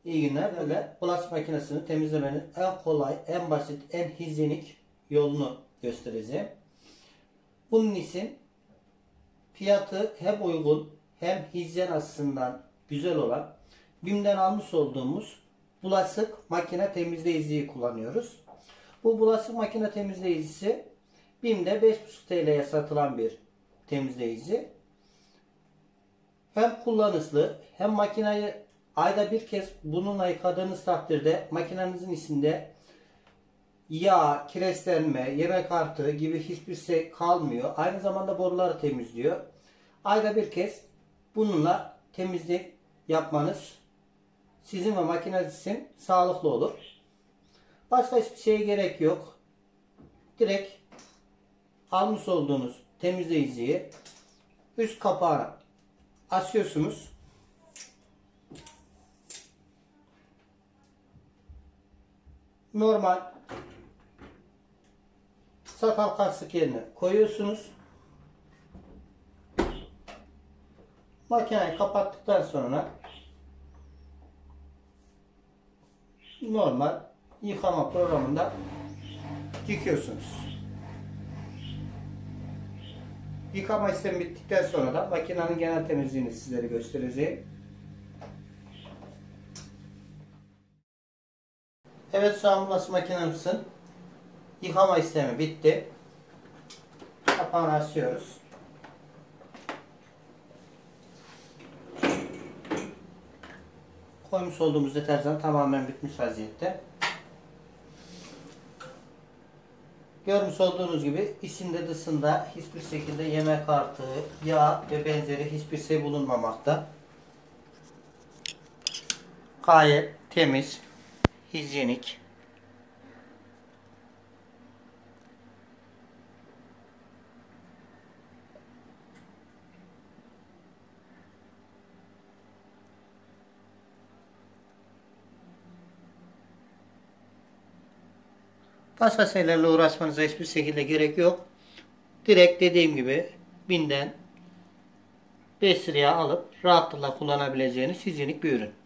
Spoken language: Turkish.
İyi günler. Böyle bulaşık makinesini temizlemenin en kolay, en basit, en hijyenik yolunu göstereceğim. Bunun için fiyatı hem uygun hem hijyen açısından güzel olan BİM'den almış olduğumuz bulaşık makine temizleyiciyi kullanıyoruz. Bu bulaşık makine temizleyicisi BİM'de 5,5 TL'ye satılan bir temizleyici. Hem kullanışlı hem makineyi ayda bir kez bununla yıkadığınız takdirde makinenizin içinde yağ, kireçlenme, yemek artığı gibi hiçbir şey kalmıyor. Aynı zamanda boruları temizliyor. Ayda bir kez bununla temizlik yapmanız sizin ve makineniz için sağlıklı olur. Başka hiçbir şeye gerek yok. Direkt almış olduğunuz temizleyiciyi üst kapağına asıyorsunuz. Normal sakal kastık yerine koyuyorsunuz. Makineyi kapattıktan sonra normal yıkama programında yıkıyorsunuz. Yıkama işlemi bittikten sonra da makinenin genel temizliğini sizlere göstereceğim. Evet, şu an bulaşık makinemizin yıkama işlemi bitti. Kapağını açıyoruz. Koymuş olduğumuz deterjan tamamen bitmiş vaziyette. Görmüş olduğunuz gibi içinde dışında hiçbir şekilde yemek artığı, yağ ve benzeri hiçbir şey bulunmamakta. Gayet temiz, hijyenik. Başka şeylerle uğraşmanıza hiçbir şekilde gerek yok. Direkt dediğim gibi BİM'den 5 liraya alıp rahatlıkla kullanabileceğiniz hijyenik bir ürün.